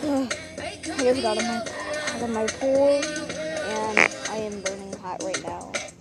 I just got out of my pool, and I am burning hot right now.